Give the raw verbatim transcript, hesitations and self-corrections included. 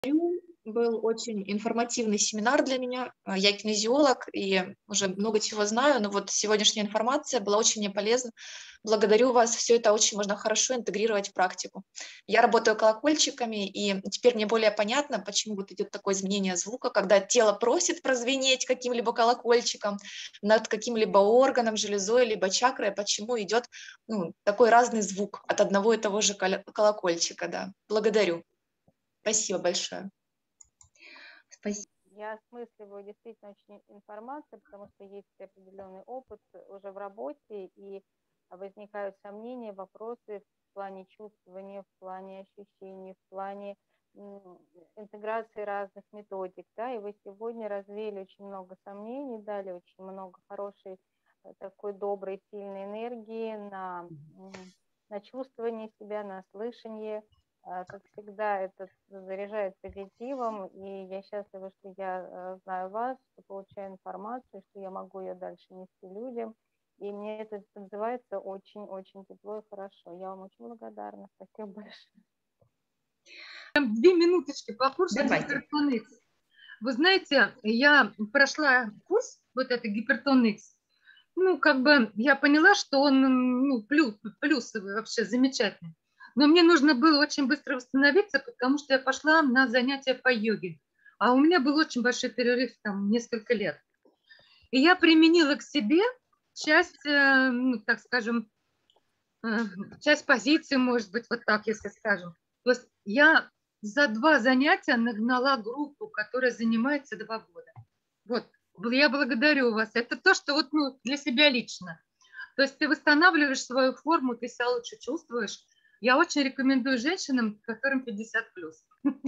Был очень информативный семинар для меня. А, я кинезиолог и уже много чего знаю, но вот сегодняшняя информация была очень мне полезна. Благодарю вас. Все это очень можно хорошо интегрировать в практику. Я работаю колокольчиками, и теперь мне более понятно, почему вот идет такое изменение звука, когда тело просит прозвенеть каким-либо колокольчиком над каким-либо органом, железой, либо чакрой, почему идет ну, такой разный звук от одного и того же коля- колокольчика. Да. Благодарю. Спасибо большое. Спасибо. Я осмысливаю действительно очень информацию, потому что есть определенный опыт уже в работе, и возникают сомнения, вопросы в плане чувствования, в плане ощущений, в плане интеграции разных методик, да, и вы сегодня развеяли очень много сомнений, дали очень много хорошей, такой доброй, сильной энергии на, на чувствование себя, на слышание. Как всегда, это заряжает позитивом, и я счастлива, что я знаю вас, что получаю информацию, что я могу ее дальше нести людям, и мне это отзывается очень-очень тепло и хорошо. Я вам очень благодарна. Спасибо большое. Две минуточки по курсу Гипертон Икс. Вы знаете, я прошла курс, вот это Гипертон Икс. Ну, как бы я поняла, что он ну, плюс, плюсовый, вообще замечательный. Но мне нужно было очень быстро восстановиться, потому что я пошла на занятия по йоге. А у меня был очень большой перерыв, там, несколько лет. И я применила к себе часть, ну, так скажем, часть позиции, может быть, вот так, если скажем. То есть я за два занятия нагнала группу, которая занимается два года. Вот, я благодарю вас. Это то, что вот ну, для себя лично. То есть ты восстанавливаешь свою форму, ты себя лучше чувствуешь. Я очень рекомендую женщинам, которым пятьдесят плюс.